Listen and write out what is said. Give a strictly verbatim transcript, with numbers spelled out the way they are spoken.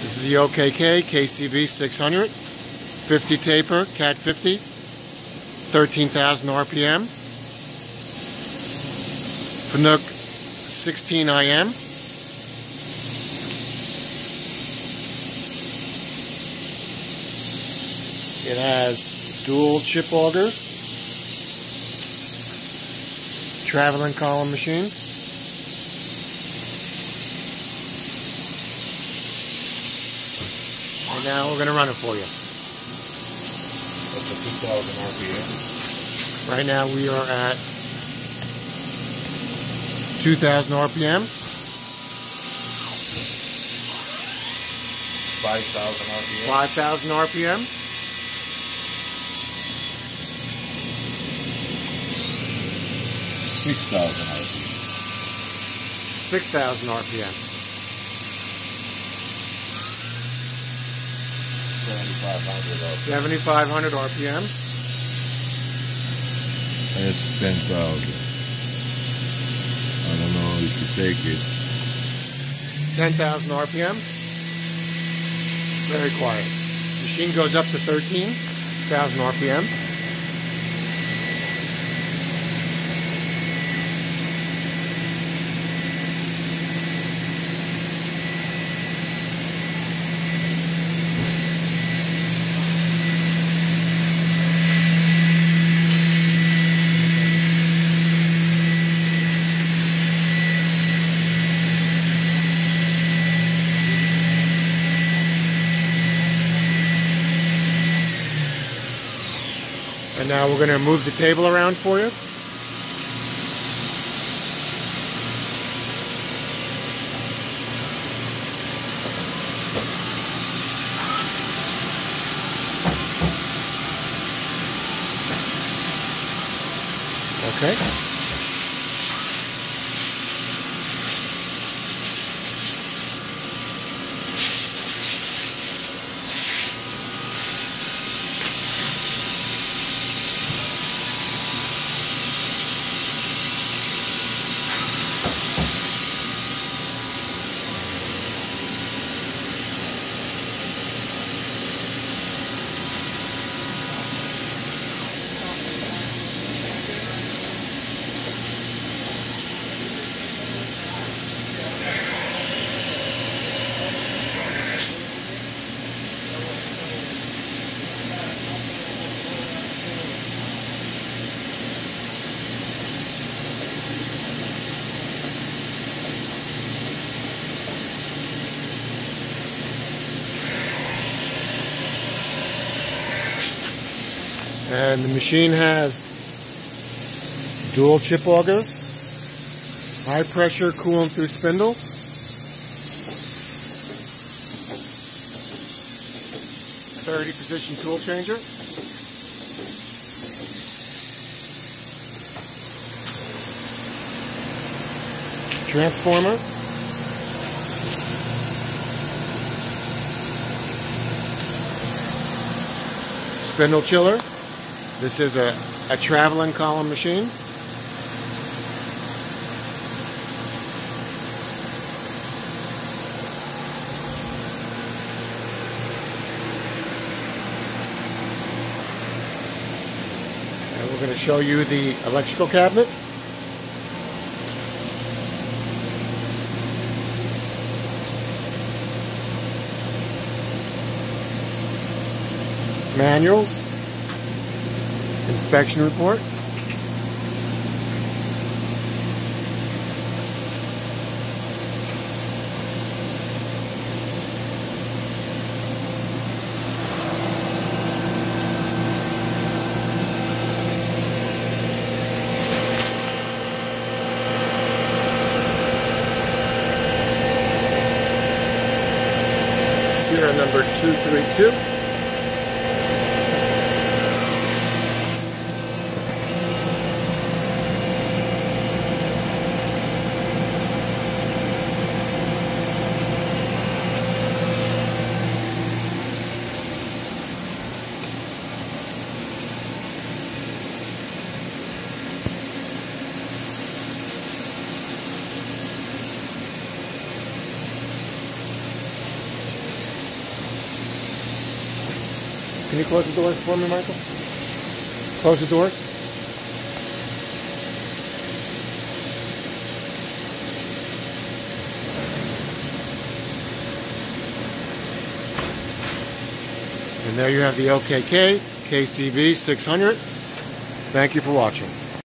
This is the O K K K C V six hundred, fifty taper, cat fifty, thirteen thousand R P M. Fanuc sixteen I M. It has dual chip augers, traveling column machine. And now we're going to run it for you. That's a two thousand R P M. Right now we are at two thousand R P M. five thousand R P M. five thousand R P M. six thousand R P M. six thousand R P M. seventy-five hundred R P M. That's ten thousand. I don't know if you take it. ten thousand R P M. Very quiet. Machine goes up to thirteen thousand R P M. And now we're going to move the table around for you. Okay. And the machine has dual chip augers, high pressure coolant through spindle, thirty position tool changer, transformer, spindle chiller. This is a, a traveling column machine. And we're going to show you the electrical cabinet. Manuals. Inspection report. Serial number two three two. Can you close the doors for me, Michael? Close the doors. And there you have the L K K K C B six hundred. Thank you for watching.